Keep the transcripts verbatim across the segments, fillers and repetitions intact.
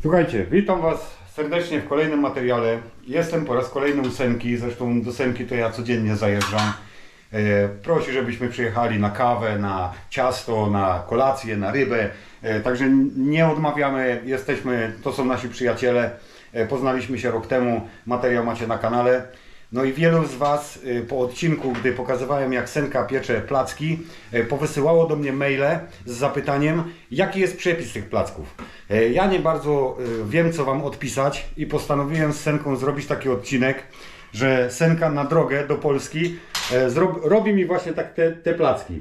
Słuchajcie, witam Was serdecznie w kolejnym materiale. Jestem po raz kolejny u Senki, zresztą do Senki to ja codziennie zajeżdżam. E, prosi, żebyśmy przyjechali na kawę, na ciasto, na kolację, na rybę. E, także nie odmawiamy, jesteśmy, to są nasi przyjaciele. E, poznaliśmy się rok temu, materiał macie na kanale. No i wielu z Was po odcinku, gdy pokazywałem, jak Senka piecze placki, powysyłało do mnie maile z zapytaniem, jaki jest przepis tych placków. Ja nie bardzo wiem, co Wam odpisać i postanowiłem z Senką zrobić taki odcinek, że Senka na drogę do Polski robi mi właśnie tak te, te placki.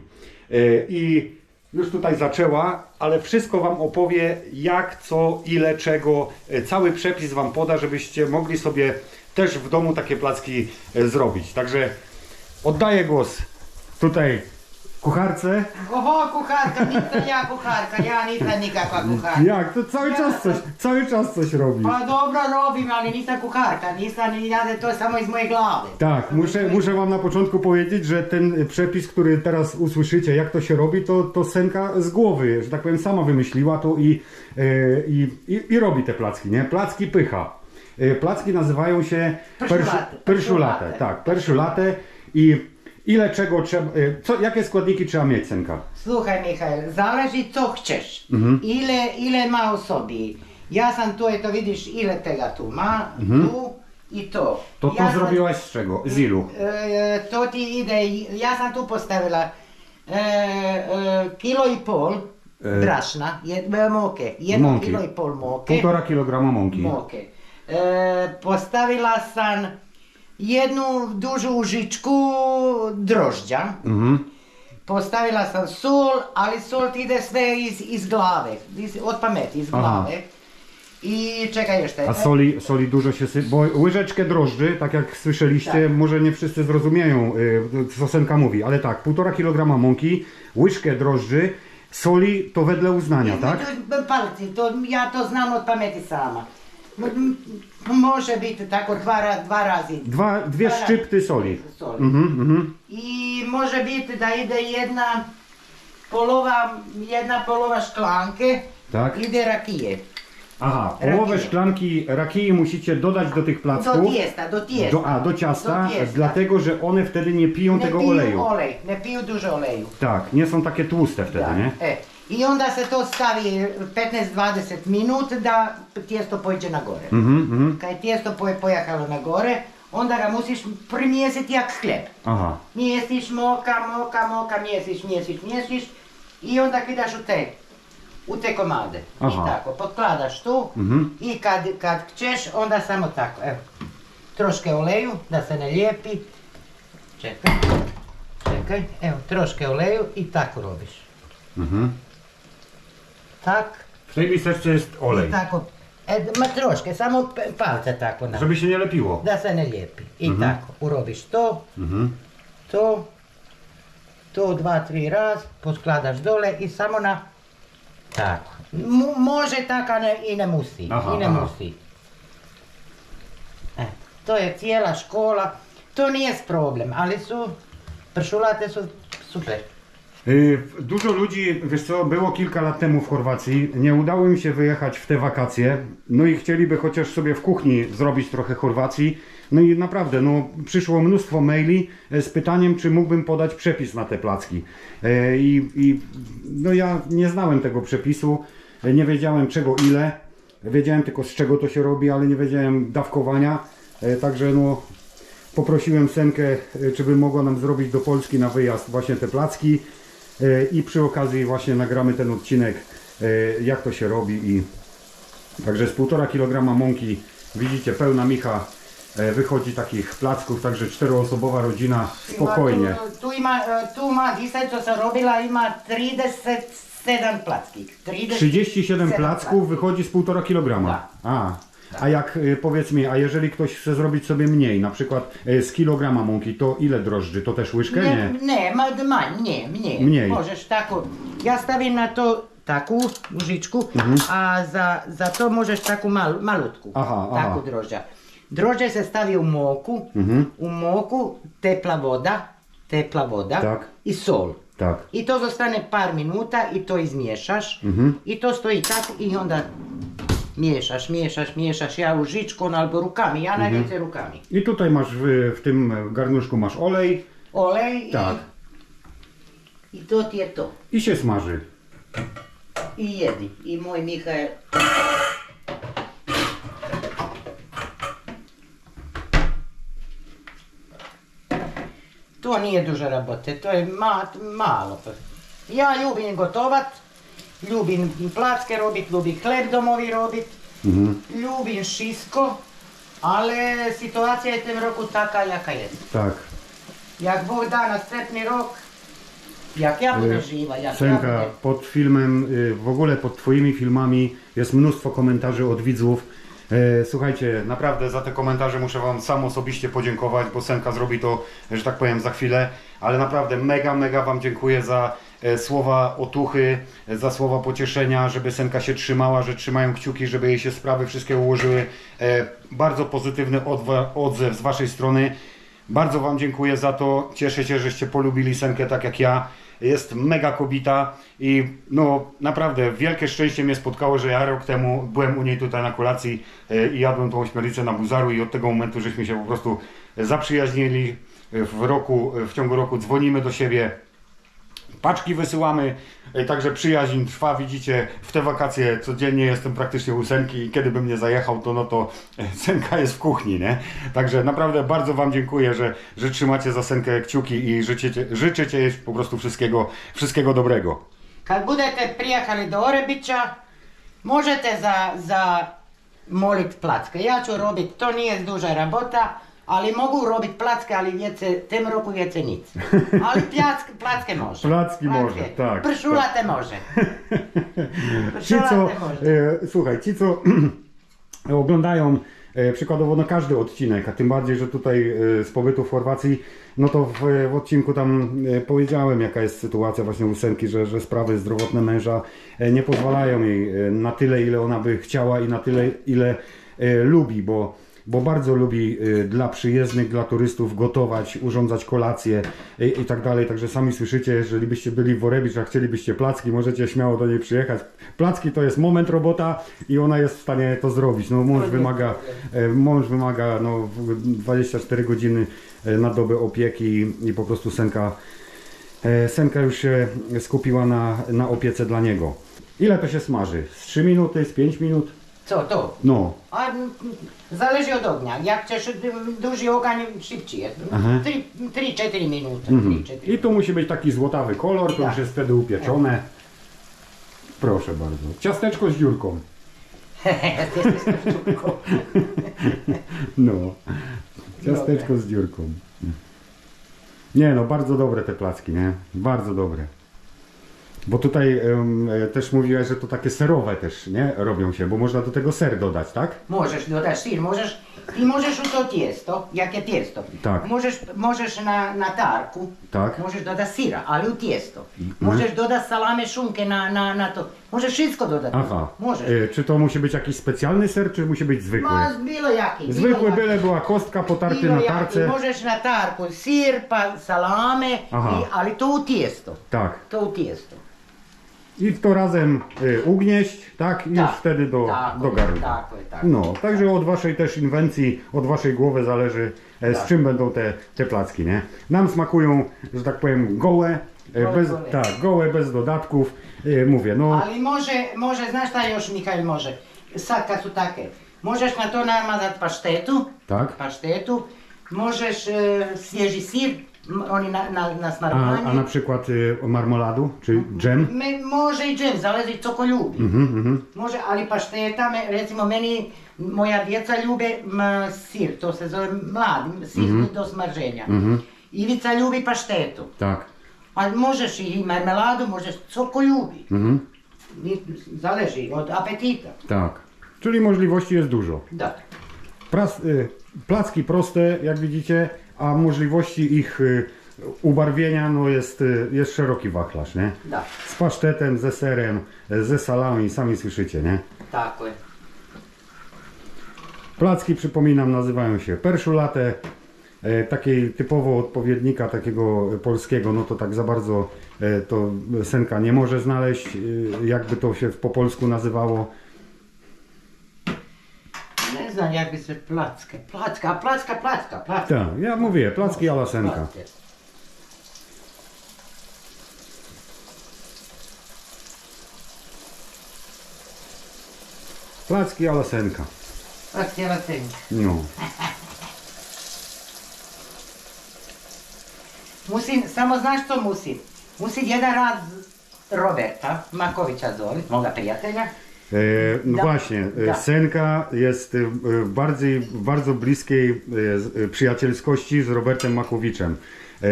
I już tutaj zaczęła, ale wszystko Wam opowie, jak, co, ile, czego. Cały przepis Wam poda, żebyście mogli sobie też w domu takie placki zrobić. Także oddaję głos tutaj kucharce. Oho, kucharka, nie to ja kucharka, ja nie to nikakva kucharka. Jak? To cały ja czas coś, cały czas coś robisz. Pa dobro robim, ale nisam kucharka, nisam ni nade, to samo iz moje głowy. Tak, muszę, muszę Wam na początku powiedzieć, że ten przepis, który teraz usłyszycie, jak to się robi, to, to Senka z głowy, że tak powiem, sama wymyśliła to i, yy, i, i, i robi te placki, nie? Placki pycha. Placki nazywają się Perszulate. Perszulate, tak, perszulate. I ile czego trzeba, co, jakie składniki trzeba mieć, Senka? Słuchaj, Michał, zależy co chcesz, Mhm. ile, ile ma osobi. Ja sam tu, to widzisz, ile tego tu ma, Mhm. tu i to. To to ja sam, zrobiłaś z czego? Z ilu? e, to ti ide, ja sam tu postavila e, e, kilo i pol E, brašna, jed, e, moke, jedno mąki. kilo i pol moke. Półtora kilograma mąki. Moke. E, postavila sam jednu dužu užičku drožđa. Mhm. Postavila sam sol, ali sol ti ide sve iz, iz glave, iz, od pameti, iz Aha. glave. I czekaj jeszcze. A soli, soli dużo się sypie, bo łyżeczkę drożdży, tak jak słyszeliście, Tak. może nie wszyscy zrozumieją, y, co Senka mówi, ale tak, półtora kilograma mąki, łyżkę drożdży, soli to wedle uznania, tak? To, palci, to, ja to znam od pameti sama. M- Može biti tako dva, ra- dva razi. Dwa, dwie Dwa szczypty razy soli. soli. Mhm, mhm. I može biti da ide jedna polowa, jedna polowa szklanke, Tak. ide rakije. Aha, połowę Rakije. szklanki rakii musicie dodać do tych Do placków. tiesta, do tiesta. Do, a, do ciasta, Do tiesta. dlatego że one wtedy nie piją Ne tego piju oleju. olej, ne piju dużo oleju. Tak, nie są takie tłuste wtedy, Da. nie? E. I onda se to stavi petnaest do dvadeset minut da tijesto pođe na gore. Mhm, mhm. Kad je tijesto poje pojahalo na gore, onda ga musiš primjesiti jak hljeb. Aha, Mjesiš, moka, moka, moka, mjesiš, mjesiš, mjesiš i onda kidaš u te, u te komade. Aha. I tako, potkladaš tu Mhm. i kad, kad ćeš, onda samo tako, evo, troške oleju da se ne lijepi. Čekaj, čekaj, evo, troške oleju i tako robiš. mhm. Tak, W tej miseczce jest olej, i tako, e, ma troške, samo p- palce tako na, żeby się nie lepiło. da se ne lijepi. I Mhm. tako, urobiš to, Mhm. to, to dva, tri raz, poskladaš dole i samo na, tako. Mo- može tako, a ne, i ne musi, Aha, i ne aha. musi. E, to je cijela škola, to nije problem, ali su, pršulate su super. Y, Dużo ludzi, wiesz co, było kilka lat temu w Chorwacji, nie udało im się wyjechać w te wakacje, no i chcieliby chociaż sobie w kuchni zrobić trochę Chorwacji, no i naprawdę, no przyszło mnóstwo maili z pytaniem, czy mógłbym podać przepis na te placki. Y, I, i no ja nie znałem tego przepisu, nie wiedziałem czego ile, wiedziałem tylko z czego to się robi, ale nie wiedziałem dawkowania, y, także no poprosiłem Senkę, y, czy by mogła nam zrobić do Polski na wyjazd właśnie te placki. I przy okazji właśnie nagramy ten odcinek, jak to się robi. I także z półtora kilograma mąki, widzicie, pełna micha wychodzi takich placków, także czteroosobowa rodzina spokojnie. Ima tu, tu ima, e, tu ma, dzisiaj co se robila, ima trideset sedam placki. trzydzieści siedem placków wychodzi z półtora kilograma. Tak. A, a jak y, powiedz mi, a jeżeli ktoś chce zrobić sobie mniej, na przykład y, z kilograma mąki, to ile drożdży? To też łyżkę? Nie. Nie, nie, ma, ma, nie, nie. Mniej. Możesz tako, ja stavim na to taku užičku, Mhm. a za, za to možeš taku mal, malutku, Aha, taku aha. drožđa. Drožđe se stavi u moku, Mhm. u moku tepla voda, tepla voda Tak. i sol. Tak. I to zostane par minuta i to izmiješaš Mhm. i to stoji tako i onda Mieszasz, mieszasz, mieszasz, ja łyżyczką albo rukami, ja Mhm. najwięcej rukami. I tutaj masz w, w tym garnuszku masz olej. Olej Tak. i, i to ti je to. I się smaży. I jedi. I mój Michael. To nije duže rabote, to je ma, malo. Ja ljubim gotovat, ljubim placke robit, ljubim hleb domovi robit, Mhm. ljubim šisko, ale situacija je w tym roku taka jaka jest. Tak. Jak Bóg da następny rok, jak ja będę żywa, jak ja Senka, będę... pod filmem, y, w ogóle pod twoimi filmami jest mnóstwo komentarzy od widzów. E, Słuchajcie, naprawdę za te komentarze muszę wam sam osobiście podziękować, bo Senka zrobi to, że tak powiem, za chwilę. Ale naprawdę mega, mega wam dziękuję za e, słowa otuchy, e, za słowa pocieszenia, żeby Senka się trzymała, że trzymają kciuki, żeby jej się sprawy wszystkie ułożyły. E, Bardzo pozytywny odwa- odzew z waszej strony. Bardzo wam dziękuję za to. Cieszę się, żeście polubili Senkę tak jak ja. Jest mega kobieta i no naprawdę wielkie szczęście mnie spotkało, że ja rok temu byłem u niej tutaj na kolacji e, i jadłem tą ośmiornicę na Buzaru i od tego momentu żeśmy się po prostu zaprzyjaźnili. W roku, w ciągu roku dzwonimy do siebie, paczki wysyłamy, e, także przyjaźń trwa, widzicie, w te wakacje codziennie jestem praktycznie u Senki i kiedy bym nie zajechał, to no to e, Senka jest w kuchni, nie? Także naprawdę bardzo wam dziękuję, że, że trzymacie za Senkę kciuki i życzycie, życzycie jej po prostu wszystkiego, wszystkiego dobrego. Kad budete prijehali do Orebića, možete za, za molit placke. Ja ću robit, to nije duža rabota, ali mogu robit placke, ali wiece, tym roku wiece nic. Ali placke, placke može. Placki może, tak, Prszulate może. Ci co, Prszulate może. e, słuchaj, ci co oglądają e, przykładowo no każdy odcinek, a tym bardziej, że tutaj e, z pobytu w Chorwacji, no to w, w odcinku tam e, powiedziałem, jaka jest sytuacja właśnie u Senki, że, że sprawy zdrowotne męża e, nie pozwalają jej e, na tyle, ile ona by chciała i na tyle, ile e, lubi, bo bo bardzo lubi y, dla przyjezdnych, dla turystów gotować, urządzać kolacje i, i tak dalej. Także sami słyszycie, jeżeli byście byli w Orebicz, a chcielibyście placki, możecie śmiało do niej przyjechać. Placki to jest moment robota i ona jest w stanie to zrobić. No, mąż wymaga, e, mąż wymaga no, w- dwadzieścia cztery godziny e, na dobę opieki i, i po prostu Senka, e, Senka już się skupiła na, na opiece dla niego. Ile to się smaży? Z trzy minuty, z pięć minut? Co to? No. A m, zależy od ognia. Jak chcesz m, duży ogień, szybciej jest. Aha. trzy cztery minuty. Mhm. trzy cztery. I tu musi być taki złotawy kolor, to Tak. już jest wtedy upieczone. Proszę bardzo. Ciasteczko z dziurką. Ty jesteś szybko. No. Ciasteczko z dziurką. Nie no, bardzo dobre te placki, nie? Bardzo dobre. Bo tutaj em, e, też mówiłaś, że to takie serowe też, nie? Robią się, bo można do tego ser dodać, tak? Możesz dodać sir, możesz, i możesz u to tiesto, jakie tiesto. Tak. Możesz, możesz na, na tarku, Tak. możesz dodać sira, ale u tiesto. Możesz dodać salame, szunkę na, na, na to. Możesz wszystko dodać. Aha. Możesz. E, czy to musi być jakiś specjalny ser, czy musi być zwykły? No, bilo jaki. Zwykły bilo byle jaki. była kostka potarty Bilo na jaki. tarce. Możesz na tarku sir, pa salame, Aha. i, ale to u tiesto. Tak. To u tiesto. I w to razem y, ugnieść, tak? I już Tak. wtedy do, Tak, do garnka. tak, tak. No, także od waszej też inwencji, od waszej głowy zależy, e, z Tak. czym będą te, te placki, nie? Nam smakują, że tak powiem, gołe, e, Gołe, bez, gołe. tak, gołe, bez dodatków. E, mówię, no, Ali može, može, znaš šta još Mihajl može? Sad kad su take, možeš na to namazat paštetu, tak. paštetu, možeš e, svježi sir, m, oni na, na, na A, smarowanie. a na przykład y, marmoladu, czy dżem? Me, može i džem, zaleži co ko ljubi. Mhm, mhm. Može, ali pašteta, me, recimo meni, moja djeca ljube m, sir, to se zove mladi, sir do smaženja. Mhm. Ivica ljubi paštetu, Tak. a možeš i marmeladu, možeš co ko ljubi. Mhm. I zaleži od apetita. Tak. Czyli możliwości jest dużo. Da. Pras, y, placki proste, jak widzicie, a możliwości ich y, ubarwienia no jest, y, jest szeroki wachlarz, nie? Da, Z pasztetem, ze serem, ze salami, sami słyszycie, nie? tako je. Placki, przypominam, nazywają się perszulate. E, takiej typowo odpowiednika takiego polskiego, no to tak za bardzo e, to Senka nie może znaleźć, e, jakby to się po polsku nazywało. nie znam jak by se placke. Placka, placka, placka, placka. Tak, ja mówię, placki a la Senka. Placke. Placki a la Senka. Placki a la Senka. No. Musim, samo znaš što musim? Musim jedan raz Roberta Makovića zove, moga prijatelja. E, no Da. właśnie, e, Da. Senka jest e, w bardzo, bardzo bliskiej e, z- e, przyjacielskości z Robertem Makowiczem. E,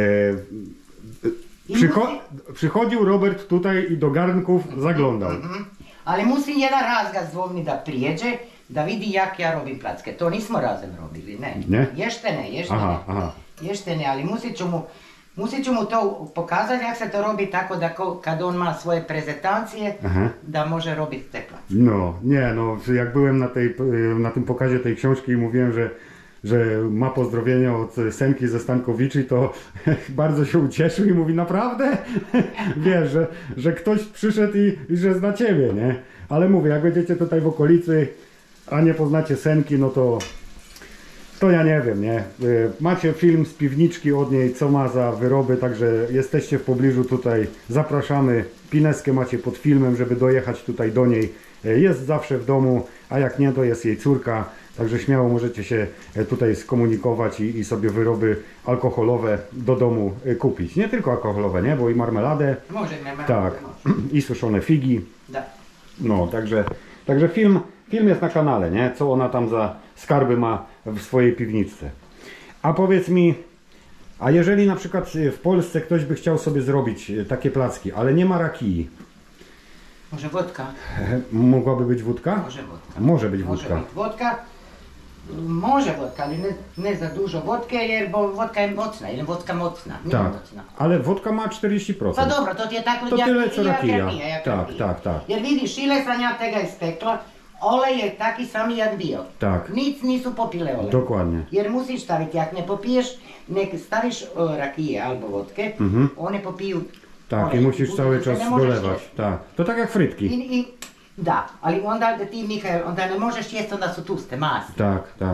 I przycho musi- przychodził Robert tutaj i do garnków zaglądał. Mhm. Ali musim jedan raz ga zvoni da prijeđe, da vidi jak ja robim placke. To nismo razem robili, ne. Ne? Ještene, ještene. Aha, aha. Ještene, ali musit ću mu, musit ću mu to pokazati jak se to robi tako da ko, kad on ma svoje prezentacije, Aha. da može robiti te placke. No, nie, no, jak byłem na, tej, na tym pokazie tej książki i mówiłem, że, że ma pozdrowienia od Senki ze Stankowiczy, to bardzo się ucieszył i mówi, naprawdę? Wiesz, że, że ktoś przyszedł i, i że zna ciebie, nie? Ale mówię, jak będziecie tutaj w okolicy, a nie poznacie Senki, no to to ja nie wiem, nie? Y, Macie film z piwniczki od niej, co ma za wyroby, także jesteście w pobliżu tutaj, zapraszamy. Pineskę macie pod filmem, żeby dojechać tutaj do niej. Y, Jest zawsze w domu, a jak nie, to jest jej córka, także śmiało możecie się y, tutaj skomunikować i, i sobie wyroby alkoholowe do domu y, kupić. Nie tylko alkoholowe, nie? Bo i marmeladę, Može, nema. tak, i suszone figi. Da. No, także, także film, film jest na kanale, nie? Co ona tam za skarby ma w swojej piwniczce. A powiedz mi, a jeżeli na przykład w Polsce ktoś by chciał sobie zrobić takie placki, ale nie ma rakii, Može vodka? mogłaby być wódka? Može vodka. Może być Može wódka. biti vodka. Može vodka, ali ne, ne za dužo vodke, jer bo vodka je mocna, ili vodka mocna, nije Tak, mocna. ale wodka ma czterdzieści Pa procent. dobro, to ti je tako To jak, tyle co jak rakija. rakija, jak Tak, rakija. tak, tak. Jer vidiš, ile sam ja tega ispekla, olej je taki sami jak bio. Tak. Nic nisu popile olej. Dokładnie. Jer musiš staviti, jak ne popiješ, nek staviš o, rakije albo vodke, Mhm. one popiju Tak, olej. i musisz Bude cały da se czas ne možeš dolewać. jesti. Tak. To tak jak frytki. I, i, da, ali onda da ti Mihael, onda ne možeš jesti, onda su tuste, masti. Tak, tak.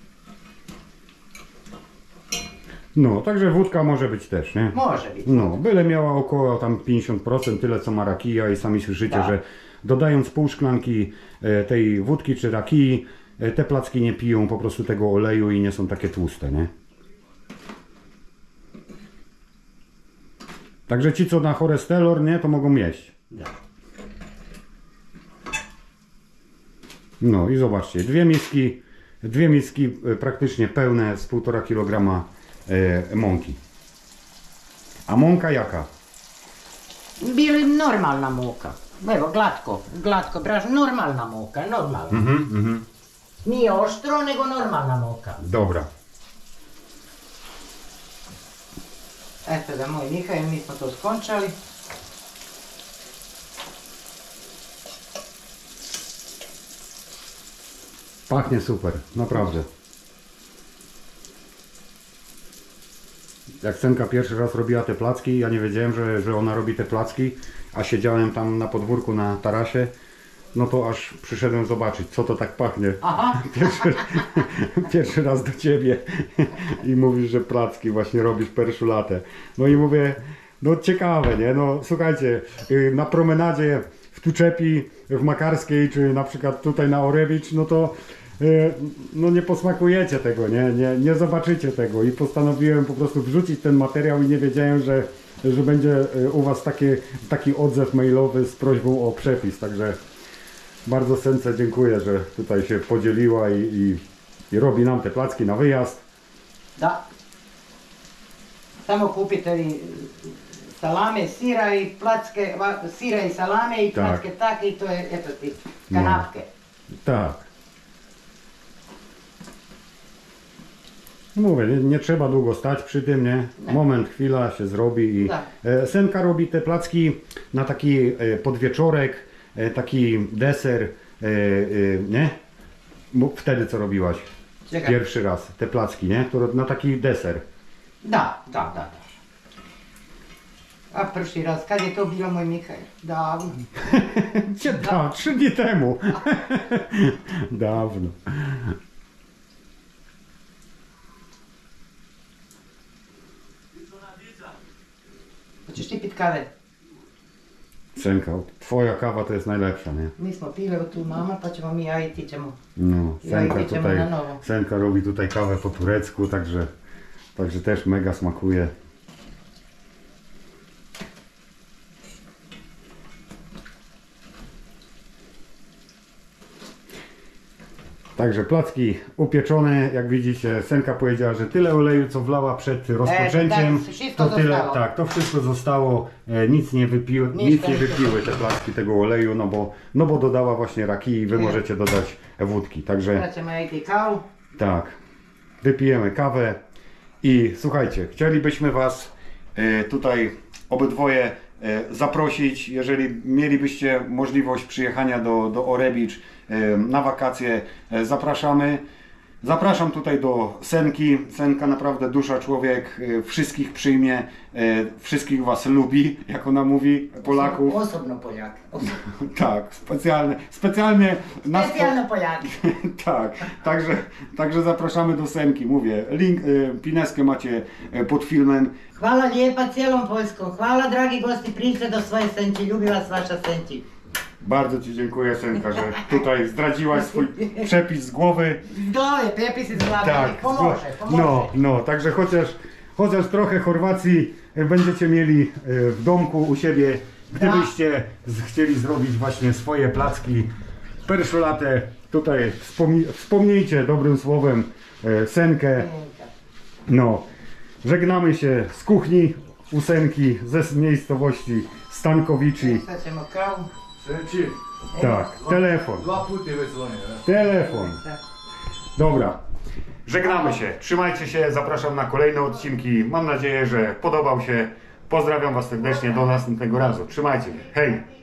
No, także wódka może być też, nie? Može biti. No, byle miała około tam pięćdziesiąt procent, tyle co ma rakija i sami słyszycie, Tak. że dodając pół szklanki e, tej wódki czy rakii, e, te placki nie piją po prostu tego oleju i nie są takie tłuste, nie? Także ci co na cholesterol, nie, to mogą jeść. Da. No i zobaczcie, dwie miski, dwie miski e, praktycznie pełne z półtora kilograma e, mąki. A mąka jaka? Bili normalna muka. Evo, glatko, glatko, braš, normalna muka, normalna. Mhm, mhm. Nije oštro, nego normalna muka. Dobra. Eto da, moj Mihael, mi smo to skončali. Pachnie super, naprawdę. Jak Senka pierwszy raz robiła te placki, ja nie wiedziałem, że, że ona robi te placki, a siedziałem tam na podwórku na tarasie, no to aż przyszedłem zobaczyć, co to tak pachnie. Aha, Pierwszy, pierwszy raz do ciebie i mówisz, że placki właśnie robisz perszulatę. No i mówię, no ciekawe, nie? No słuchajcie, y, na promenadzie w Tuczepi, w Makarskiej, czy na przykład tutaj na Orewicz, no to y, no nie posmakujecie tego, nie? Nie, nie zobaczycie tego i postanowiłem po prostu wrzucić ten materiał i nie wiedziałem, że, że będzie y, u was taki, taki odzew mailowy z prośbą o przepis, także bardzo Sence dziękuję, że tutaj się podzieliła i, i, i robi nam te placki na wyjazd. da. Samo kupite vi salame, sira i placke, va- sira i salame i Tak. placke tak i to je, eto ti, kanapke. Tak. Mówię, nie, nie trzeba długo stać przy tym, nie? Moment, chwila się zrobi i Tak. e, Senka robi te placki na taki e, podwieczorek, e, taki deser, e, e, nie? Bo wtedy co robiłaś? Czekaj. Pierwszy raz, te placki, nie? To na taki deser. Da, da, da, da. A prvi raz, kad je to bilo moj Mihael? Davno. Gdzie da? Trzy dni temu. Dawno. Ćeš ti pit kave? Senka, twoja kawa to jest najlepsza, nie? Mi smo pile tu mama, pa ćemo mi, ja i ti ćemo. No, Ja Senka i idziemy tutaj, na nowo. Senka robi tutaj kawę po turecku, także, także też mega smakuje. Także placki upieczone, jak widzicie, Senka powiedziała, że tyle oleju, co wlała przed rozpoczęciem, tak, wszystko to tyle, zostało. tak, to wszystko zostało, e, nic nie wypiły, Nic nic tam nie nie wypiły te placki tego oleju, no bo, no bo dodała właśnie raki i wy Nie. możecie dodać wódki, także Teraz ćemo ja i ti kavu. tak, wypijemy kawę i słuchajcie, chcielibyśmy was e, tutaj obydwoje e, zaprosić, jeżeli mielibyście możliwość przyjechania do, do Orebicz e, na wakacje, e, zapraszamy. Zapraszam tutaj do Senki. Senka naprawdę dusza człowiek, e, wszystkich przyjmie, e, wszystkich was lubi, jak ona mówi, Polaków. Osobno Poljak. Tak, specjalnie, specjalnie nas po- Specijalno Poljak. tak, także, także zapraszamy do Senki, mówię, link, y, pineskę macie y, pod filmem. Hvala lijepa cijelom Poljskom. Hvala dragi gosti, priđite do svoje Senči. Ljubi vas vaša Senči. Bardzo ci dziękuję, Senka, że tutaj zdradziłaś swój przepis z głowy. Zgove, prepis iz glave. Tak, Tak, pomoże, pomoże. no, no, także chociaż, chociaż trochę Chorwacji y, będziecie mieli y, w domku u siebie, gdybyście z, chcieli zrobić właśnie swoje placki perszolate. Tutaj wspomnij, wspomnijcie dobrym słowem y, Senkę. No, żegnamy się z kuchni ósemki, ze miejscowości Stankowici. Sad ćemo kavu. Senči, Tak, telefon, dva puta je već zvonio, ne? telefon. Tak. Dobra, żegnamy się, trzymajcie się, zapraszam na kolejne odcinki. Mam nadzieję, że podobał się. Pozdrawiam was serdecznie, do następnego razu. Trzymajcie się, hej!